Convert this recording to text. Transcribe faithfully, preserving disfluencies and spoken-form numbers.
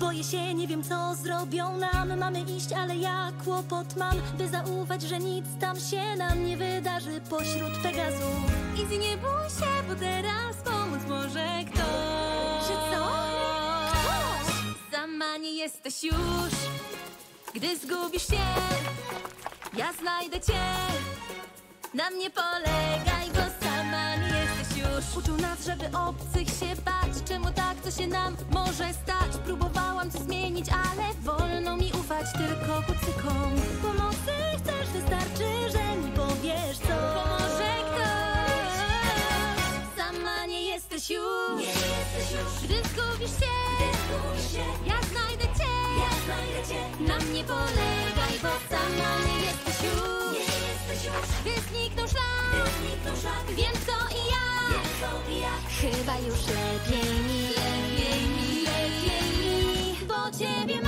Boję się, nie wiem co zrobią nam. Mamy iść, ale ja kłopot mam, by zaufać, że nic tam się nam nie wydarzy pośród Pegazów. Izzy, nie bój się, bo teraz pomóc może ktoś. Że co? Ktoś? Sama nie jesteś już, gdy zgubisz się. Ja znajdę cię. Na mnie polegaj, bo sama nie jesteś już. Uczył nas, żeby obcych się bać. Czemu tak, co się nam może stać? Próbowałam coś zmienić, ale wolno mi ufać tylko kucykom. Pomocy chcesz, wystarczy, że mi powiesz co. Pomoże ktoś. Sama nie jesteś już, Nie jesteś już, gdy zgubisz się. gdy zgubisz się. Ja znajdę cię. Ja znajdę cię. Na mnie polegaj, bo sama nie jesteś już. Nie jesteś już, Gdy zniknął szlak, gdy zniknął szlak. wiem co i ja. Wiem co i ja. Chyba już lepiej mi, lepiej mi, lepiej mi, bo ciebie mam.